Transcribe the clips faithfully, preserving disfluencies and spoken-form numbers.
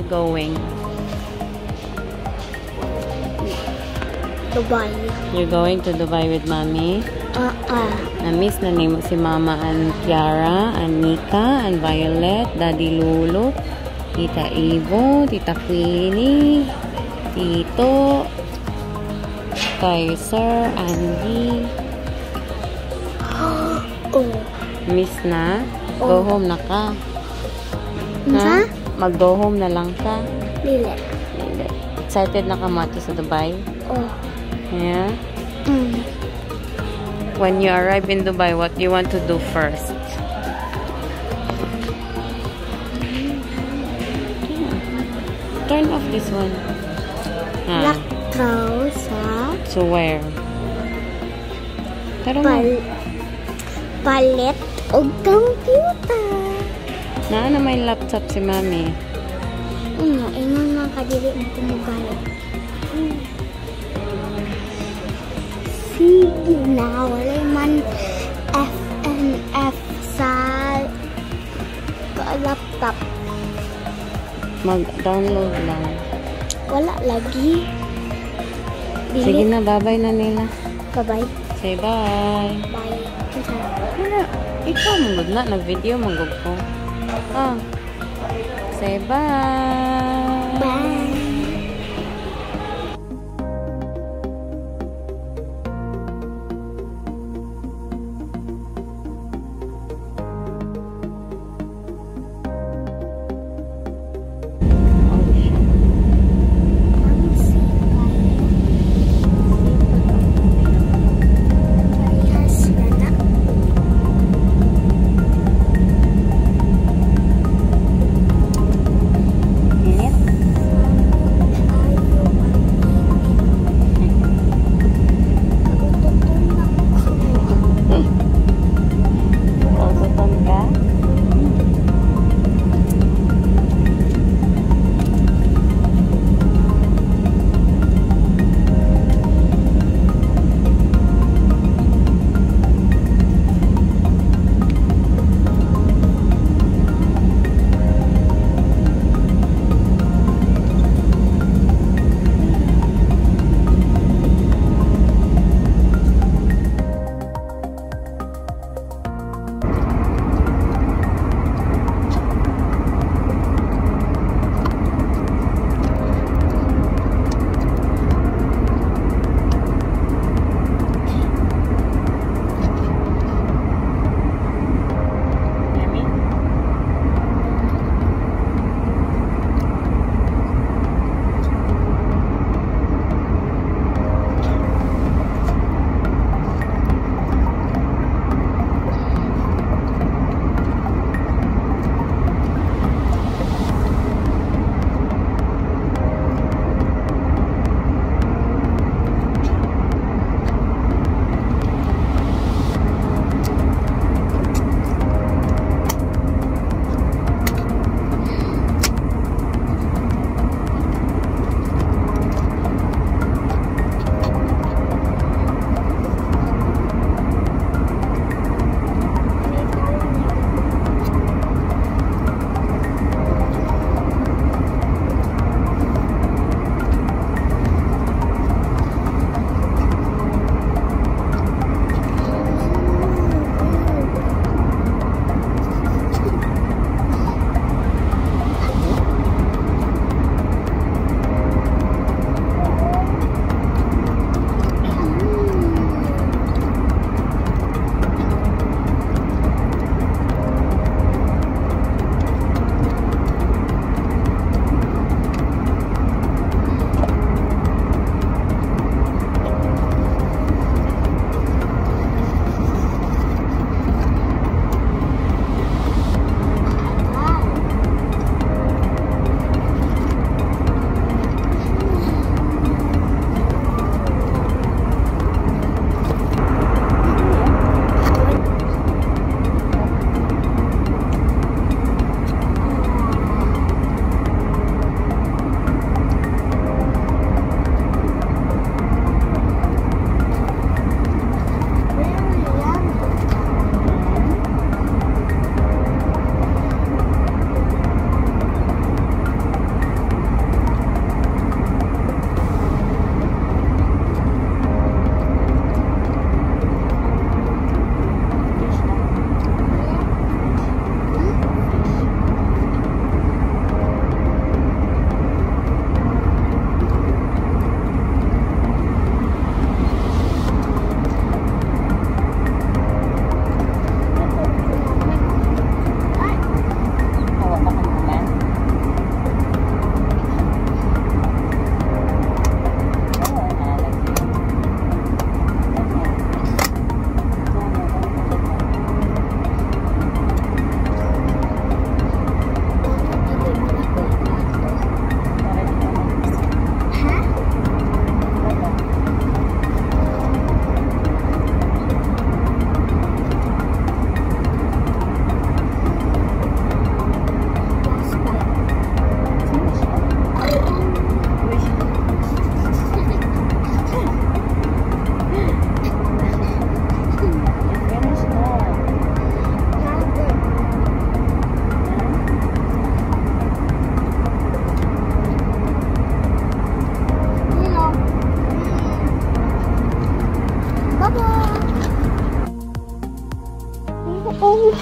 going? Dubai. You're going to Dubai with mommy? Uh-uh. Na-miss na nimo si Mama and Kiara, and Nika, and Violet, Daddy Lulu, Tita Ivo, Tita Queenie, Tito, Kaiser, Andy. Oh. Miss na? Go home na ka. Ha? Mag-go home na lang ka. Dili. Dili. Excited na ka mato sa Dubai? Oh. Yeah? Mm. When you arrive in Dubai, what do you want to do first? Yeah. Turn off this one. Ah. Lakaw sa So where? Tara mo. pal palit o computer. Na na may laptop si mami. Ano, ingon man kadili mo kumugali. Sige na, wala man F N F sa laptop. Mag-download lang. Wala lagi. Dili. Sige na, bye-bye na nila. Bye-bye. Say bye. Bye. Wala. Ikaw mong na. Nag-video mong ko. Ah. Say bye. Bye.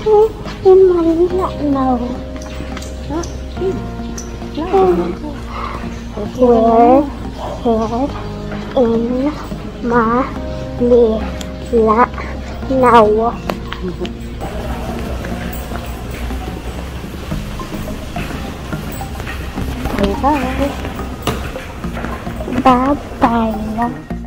in Manila, no. Huh? No. Where, where in Manila, no. Say bye. Bye-bye na.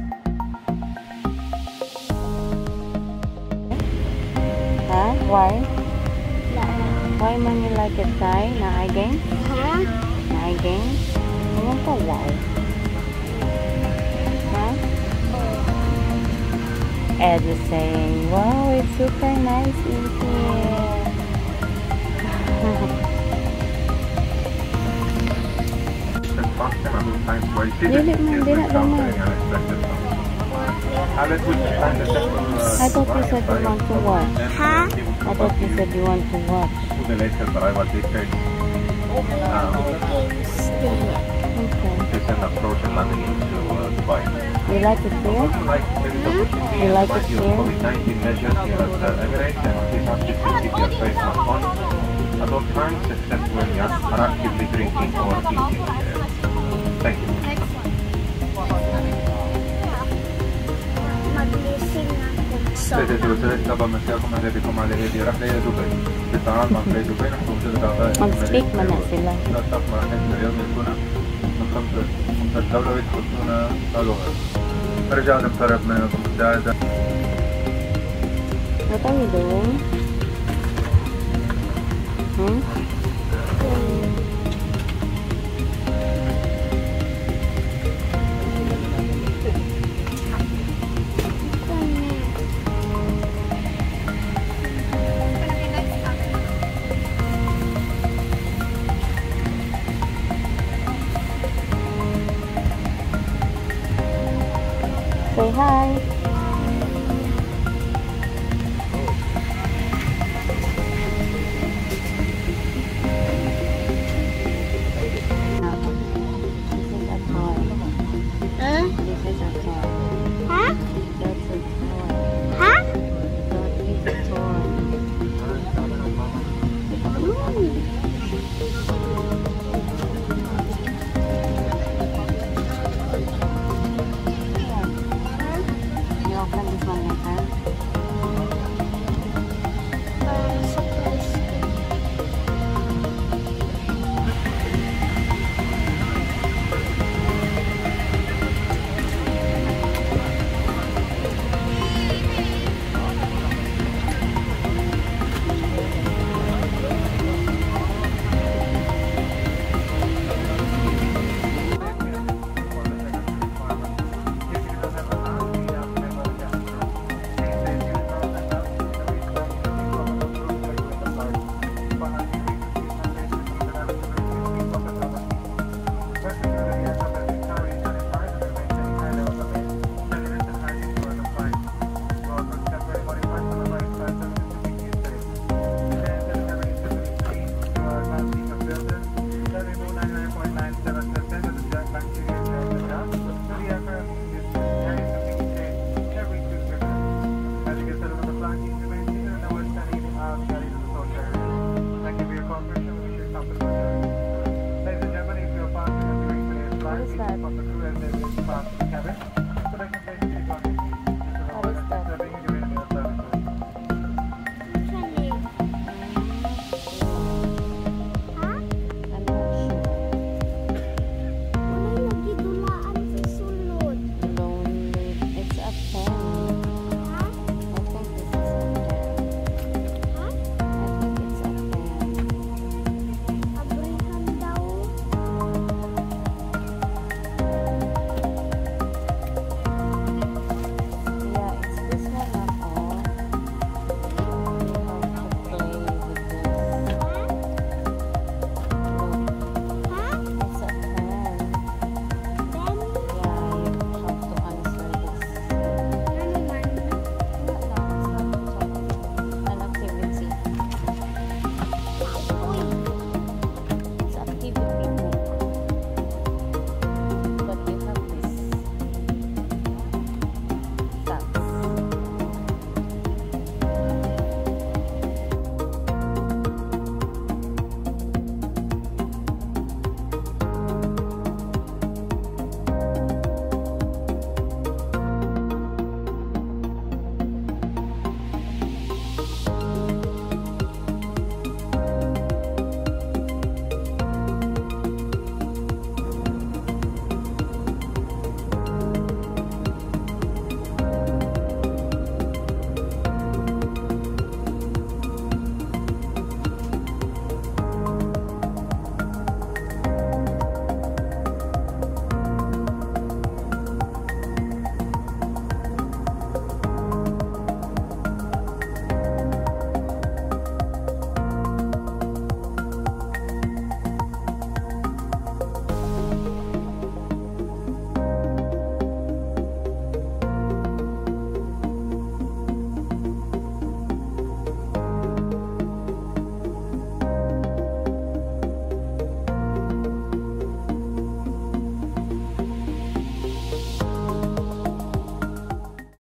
Huh? Why? Why man you like it, Sai? Na again? Huh? Na again? Ewan ko why. Huh? Ed is saying, wow, it's super nice in here. Dili man, di na naman. I thought you said you want to watch. Huh? I thought you said you want to watch. Okay. You like it here? You like it here? At all times except when you are actively drinking or eating. Thank you. Mag-listen ako. So, Mag-speak man na sila. What are you doing? Hmm? Say hi. This is at home. huh? This is